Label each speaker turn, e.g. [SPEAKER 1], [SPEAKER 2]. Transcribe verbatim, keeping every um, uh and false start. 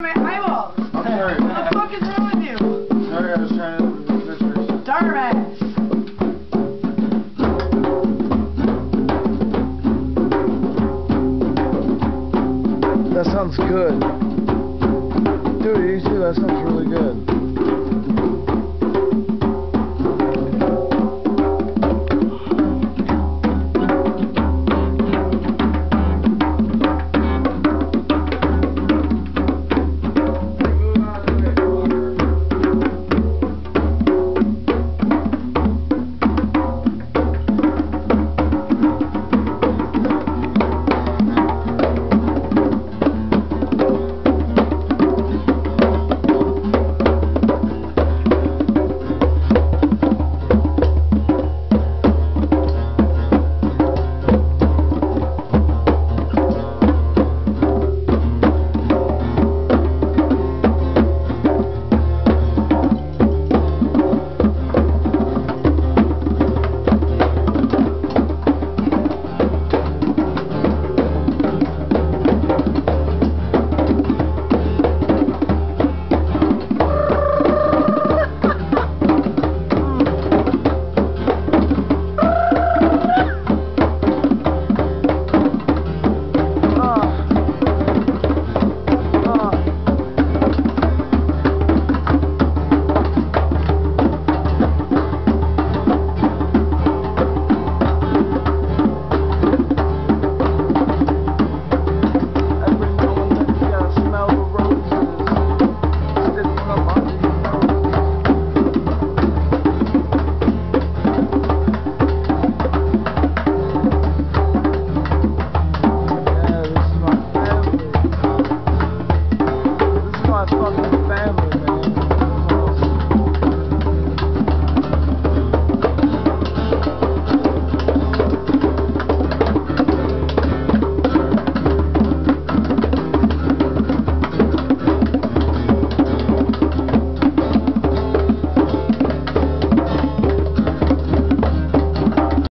[SPEAKER 1] my eyeballs.
[SPEAKER 2] I'm sorry.
[SPEAKER 1] What the fuck is wrong with you?
[SPEAKER 2] Sorry, I was trying to look at the pictures.
[SPEAKER 1] Dumbass.
[SPEAKER 3] That sounds good. Dude, you too, that sounds really good. Fucking